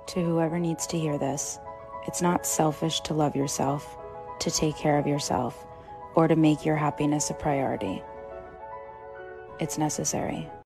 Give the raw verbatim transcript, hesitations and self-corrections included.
To whoever needs to hear this, it's not selfish to love yourself, to take care of yourself, or to make your happiness a priority. It's necessary.